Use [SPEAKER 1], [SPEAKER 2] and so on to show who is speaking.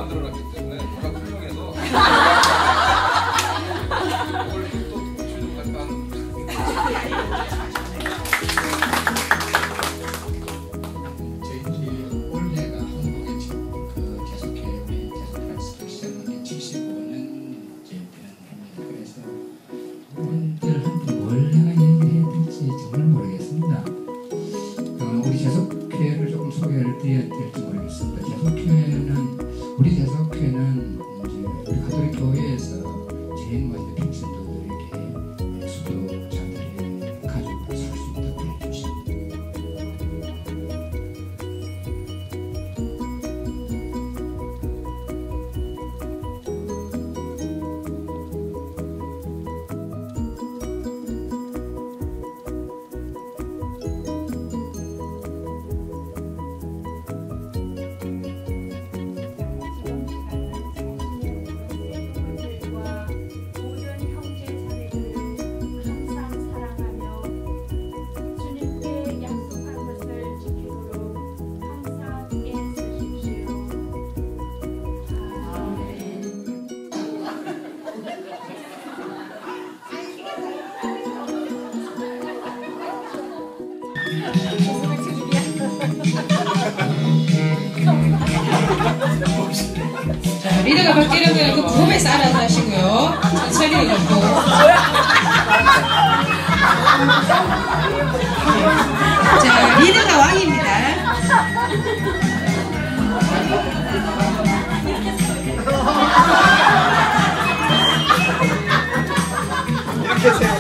[SPEAKER 1] 만들어놨기 때문에 워낙 훌륭해서 이걸 또 주는 약간
[SPEAKER 2] 저희 올해가 한국의 계속해 우리 계속해서 시작한 게 75년 이제 되는 해입니다. 그래서 분들한테 뭘 내가 얘기해야 될지 정말 모르겠습니다. 우리 재석회를 조금 소개를 드려야 될지 모르겠습니다. 우리 재석회는 이제 우리 가톨릭 교회에서 제일 먼저 평신도들에게 수도자들의 가족으로 살 수 있도록 해주십니다.
[SPEAKER 3] 자, 리더가 바뀌는 거는 그 부업에서 알아서 하시고요. 천천히 걷고. 자, 리더가 왕입니다.
[SPEAKER 1] 이렇게 세요.